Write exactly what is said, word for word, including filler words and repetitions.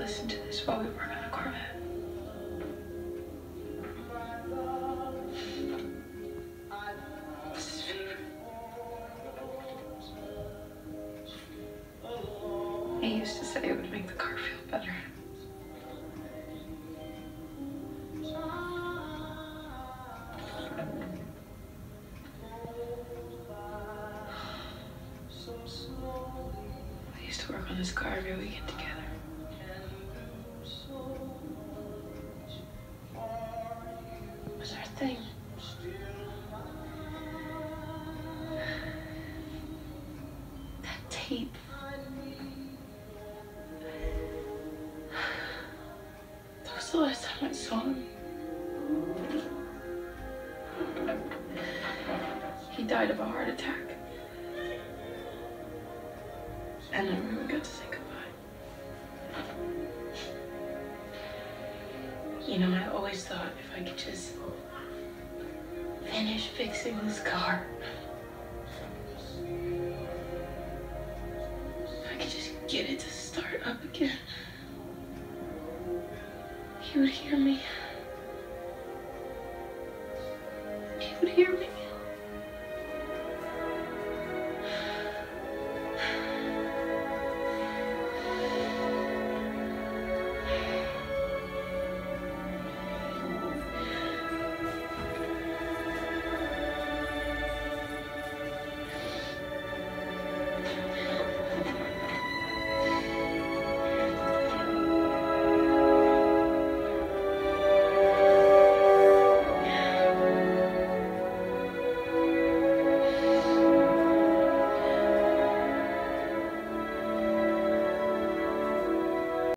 listen to this while we work on a Corvette. This is his favorite. He used to say it would make the car feel better. I used to work on this car every weekend together. It was our thing. That tape. That was the last time I saw him. He died of a heart attack. And I never got to say goodbye. You know, I always thought if I could just finish fixing this car,